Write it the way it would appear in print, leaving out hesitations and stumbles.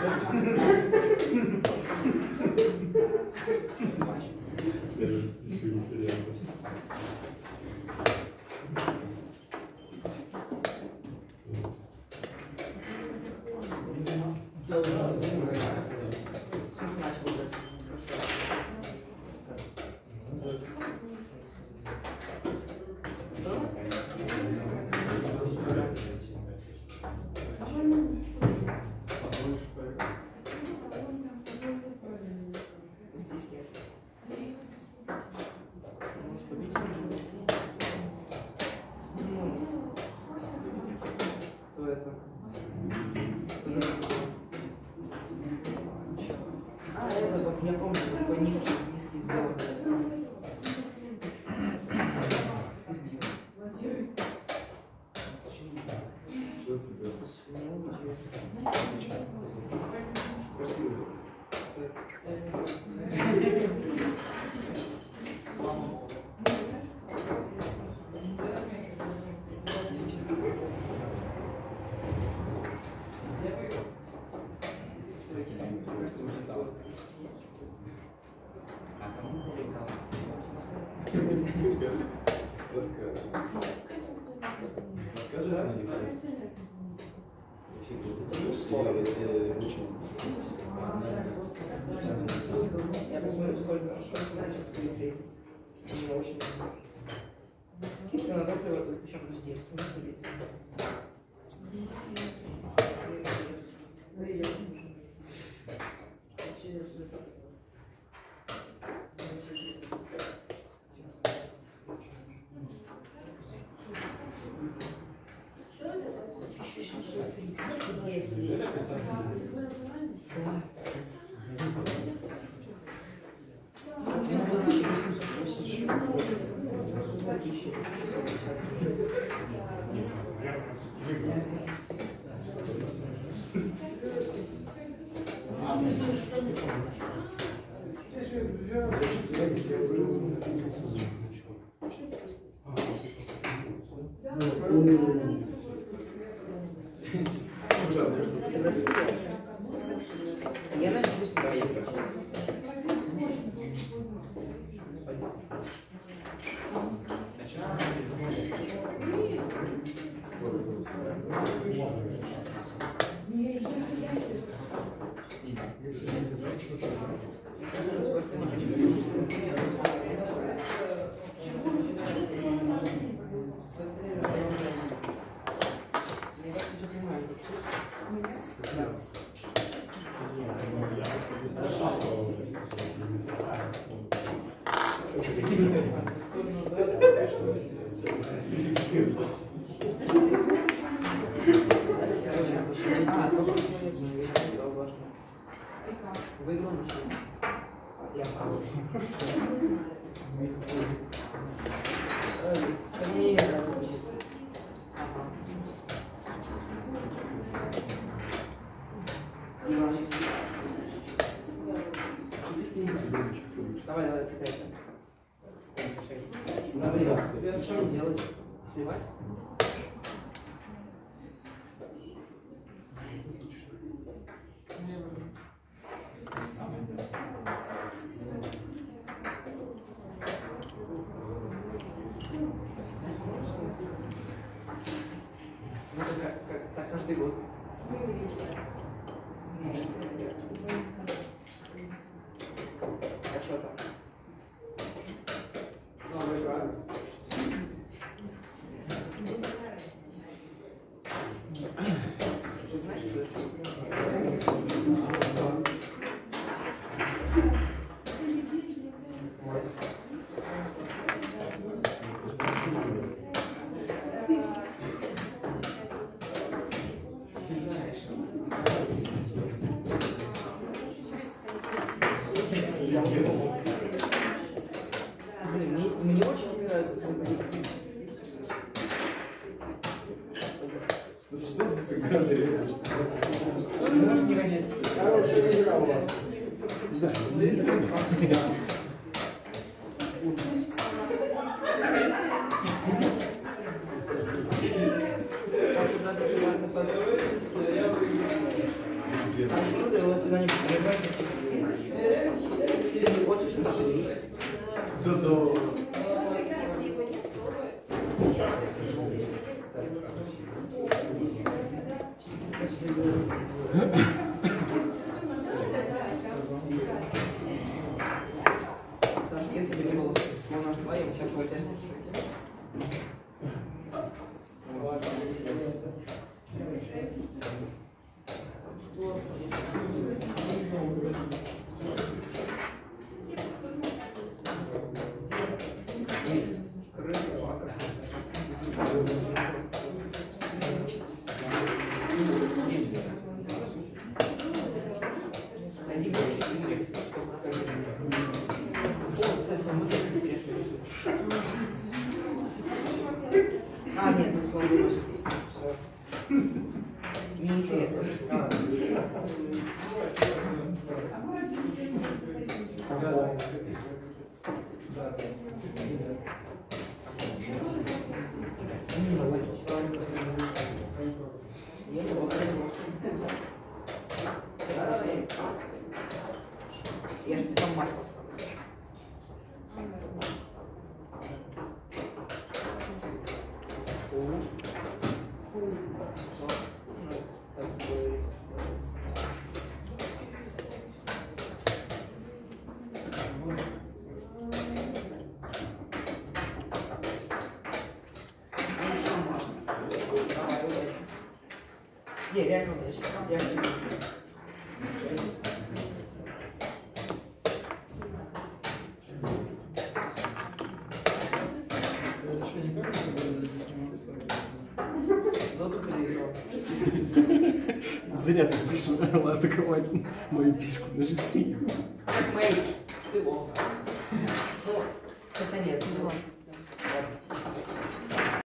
Я помню, такой низкий сбор. Я посмотрю, сколько встретить. Очень. Скидка на топливо, еще подожди, я посмотрю, я надеюсь, что я выиграл машину. Я мне не нравится позиция. Давай, цепляй. Давай, что мне делать? Сливать? Ну, так каждый год. А что там? Новый брат. Ты знаешь, что это? Мне очень не нравится свой позиция. Что за цыганы? У нас не гоняется. Хорошая игра у вас. Да. Я Да-да. Саша, если бы не было слона 2, я бы сейчас бы сейчас. А, нет, тут слон больше песни. Все. Неинтересно. Я же тебе там мать поставлю. Не, реально удачи. Реально. Зря ты пришел атаковать мою пишку на житве. Так, Мэй, ты лох. Ну, хотя нет, ты лох.